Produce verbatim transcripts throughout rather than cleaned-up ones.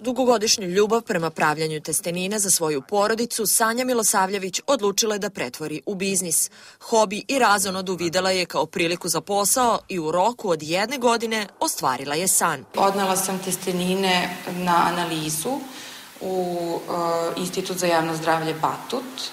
Dugogodišnju ljubav prema pravljanju testenine za svoju porodicu Sanja Milosavljević odlučila je da pretvori u biznis. Hobi i razonodu videla je kao priliku za posao i u roku od jedne godine ostvarila je san. Odnela sam testenine na analizu u uh, Institut za javno zdravlje Batut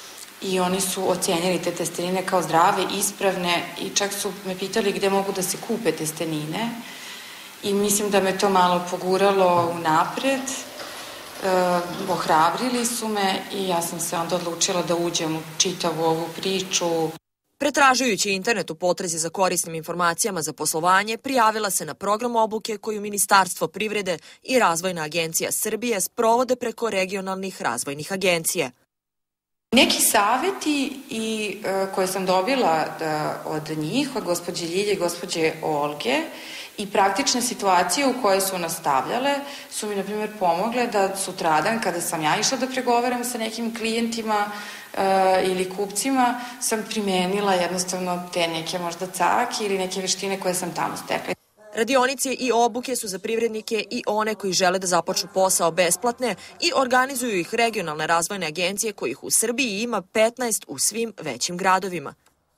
i oni su ocenjeli te testenine kao zdrave, ispravne i čak su me pitali gde mogu da se kupe testenine. I mislim da me to malo poguralo unapred, e, ohrabrili su me i ja sam se onda odlučila da uđem u čitavu ovu priču. Pretražujući internet u potrazi za korisnim informacijama za poslovanje, prijavila se na program obuke koju Ministarstvo privrede i Razvojna agencija Srbije sprovode preko regionalnih razvojnih agencija. Neki saveti i, e, koje sam dobila da, od njih, od gospođe Ljilje i gospođe Olge, i praktične situacije u koje su nas stavljale su mi, na primjer, pomogle da sutradan, kada sam ja išla da pregovaram sa nekim klijentima e, ili kupcima, sam primenila jednostavno te neke možda cake ili neke veštine koje sam tamo stekla. Radionice i obuke su za privrednike i one koji žele da započnu posao besplatne i organizuju ih regionalne razvojne agencije kojih u Srbiji ima petnaest u svim većim gradovima.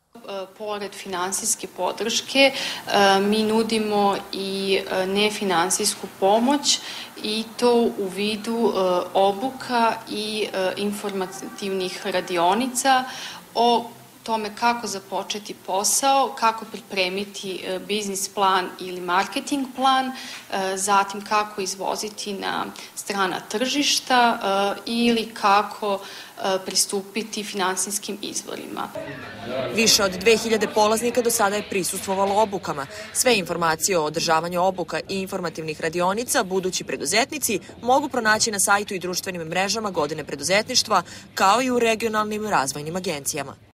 Pored finansijske podrške, mi nudimo i nefinansijsku pomoć i to u vidu obuka i informativnih radionica o tome kako započeti posao, kako pripremiti biznis plan ili marketing plan, zatim kako izvoziti na strana tržišta ili kako pristupiti finansijskim izvorima. Više od dve hiljade polaznika do sada je prisustvovalo obukama. Sve informacije o održavanju obuka i informativnih radionica budući preduzetnici mogu pronaći na sajtu i društvenim mrežama Godine preduzetništva, kao i u regionalnim razvojnim agencijama.